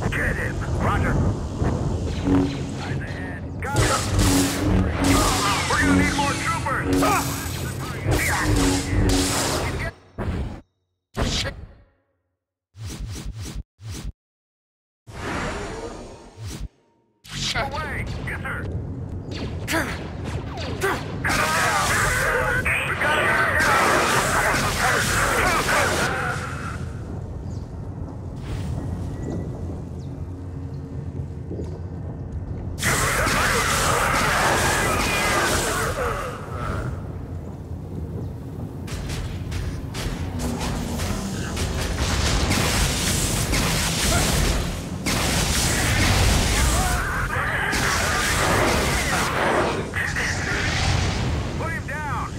Get him! Roger. Eyes ahead. Got him! We're gonna need more troopers! Away! Yes, sir! Cut him down! We got him! Put him down!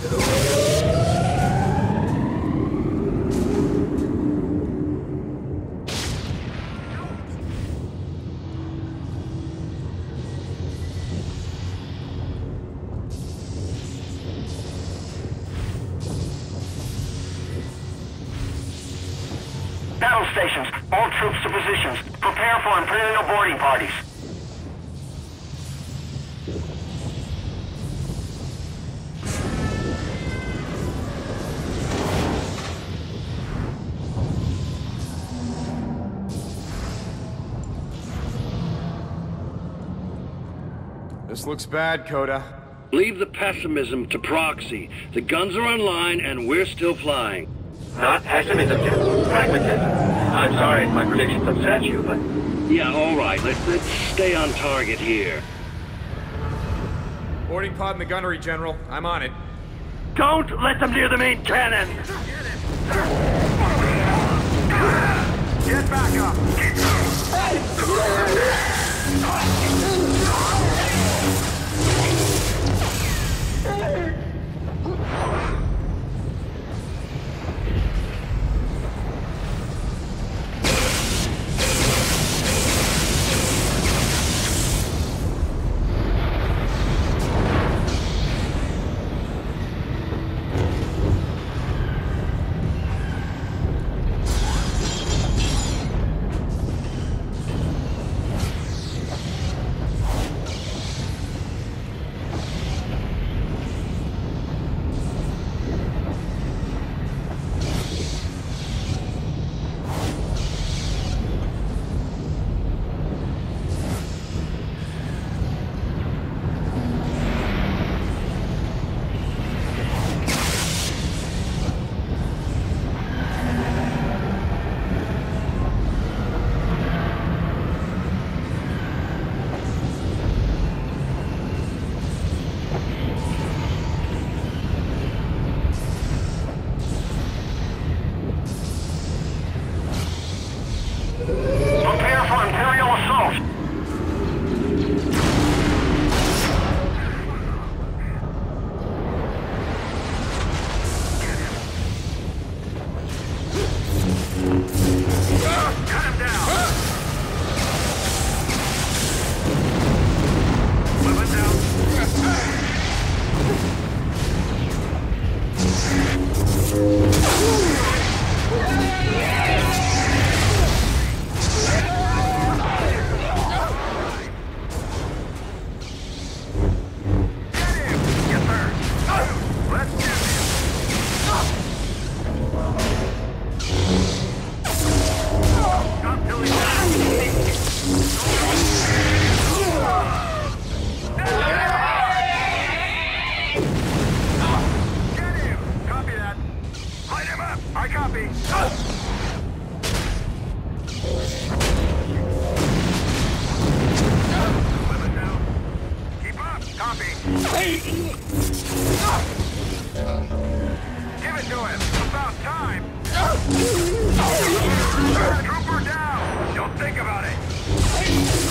Battle stations, all troops to positions. Prepare for Imperial boarding parties. This looks bad, Coda. Leave the pessimism to Proxy. The guns are online and we're still flying. Not pessimism, General. Pragmatism. I'm sorry if my predictions upset you, but... Yeah, all right. Let's stay on target here. Boarding pod in the gunnery, General. I'm on it. Don't let them near the main cannon! Get back up! Prepare for Imperial assault. Cut him down! Moving down. Yes, sir. Let's do this. Stop till he's Get him! Copy that. Light him up. I copy. Women down. Keep up. Copy. Give it to him. About time. Trooper down. Don't think about it.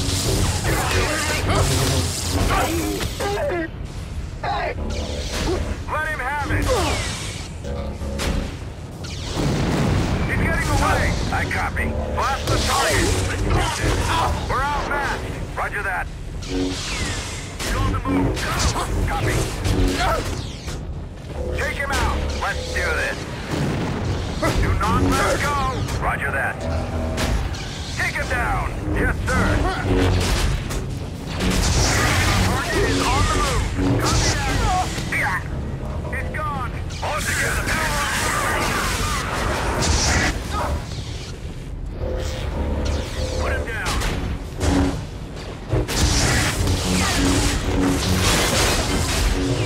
Let him have it. He's getting away. I copy. Blast the target. We're outmatched. Roger that. He's on the move. Copy. Take him out. Let's do this. Do not let go. Roger that. Take him down. Yes, sir. Target is on the move. Copy that. It's gone. All together. Put him down.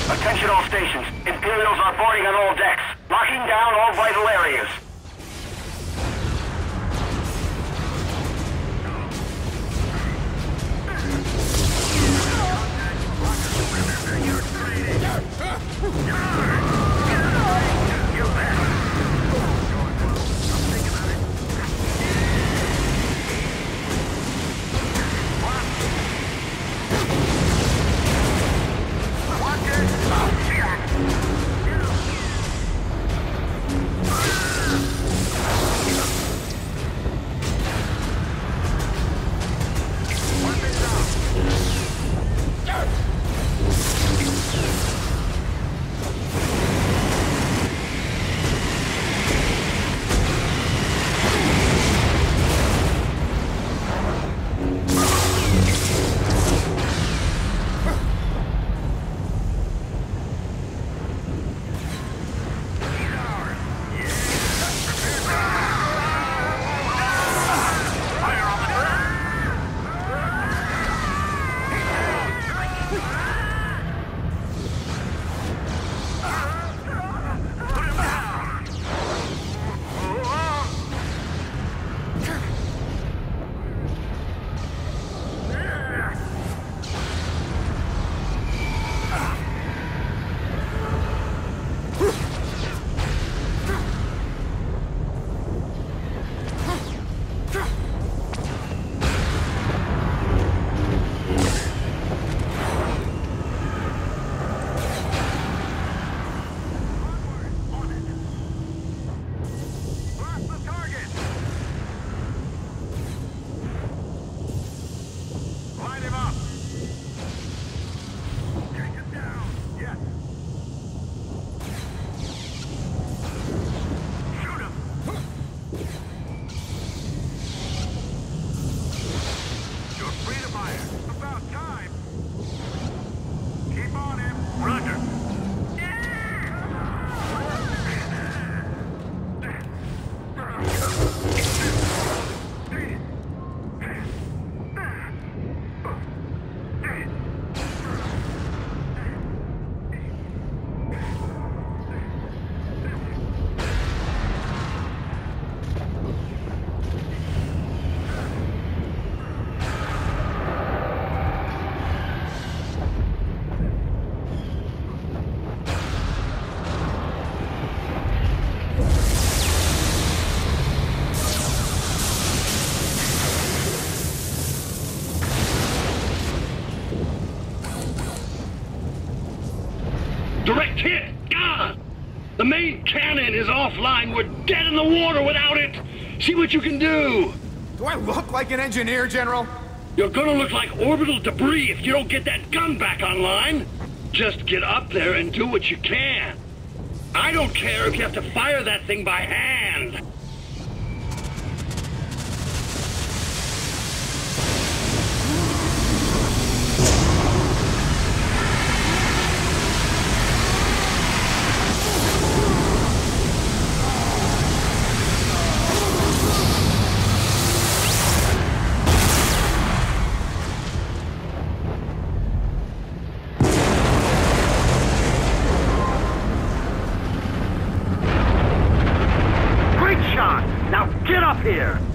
Attention all stations. Imperials are boarding on all decks. Locking down all vital areas. Direct hit! Gone! The main cannon is offline. We're dead in the water without it! See what you can do! Do I look like an engineer, General? You're gonna look like orbital debris if you don't get that gun back online! Just get up there and do what you can. I don't care if you have to fire that thing by hand. Now get up here!